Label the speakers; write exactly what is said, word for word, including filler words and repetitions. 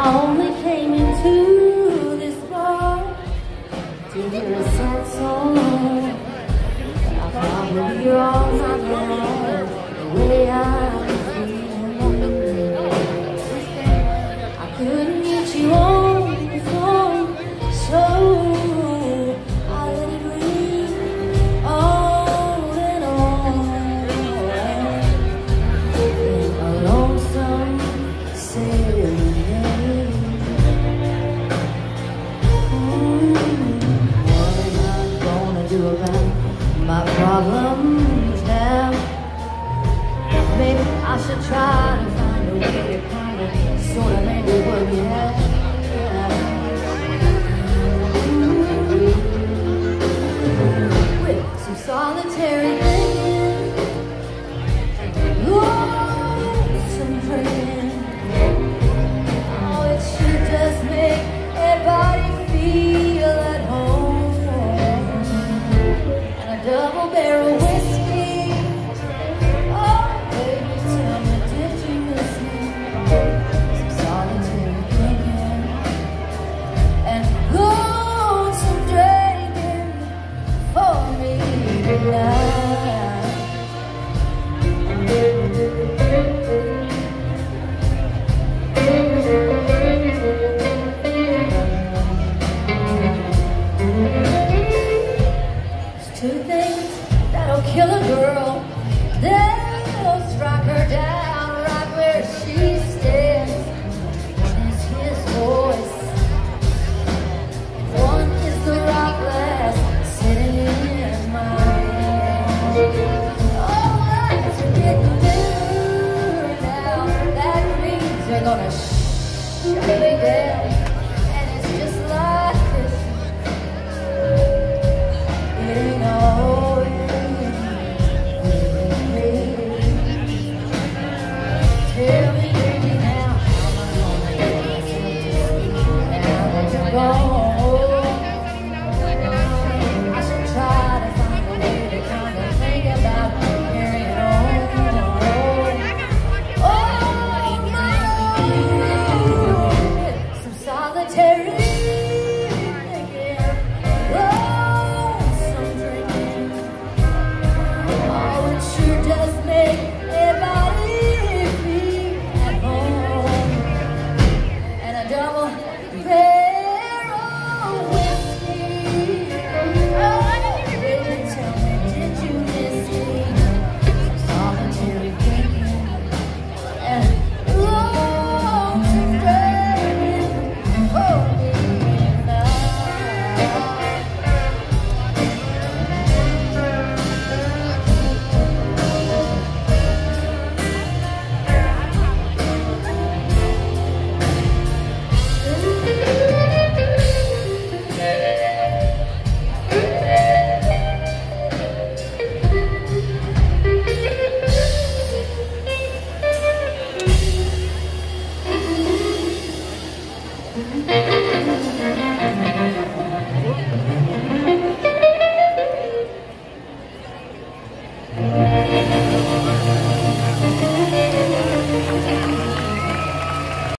Speaker 1: only came into this world to hear a sad song. I probably be wrong, my man, the way I'm feeling. I couldn't get you on the phone, so I let it ring on and on. In a lonesome serenade. What am I gonna do about my problems now? Maybe I should try to find a way to kind of sort of maybe what we have. With some solitary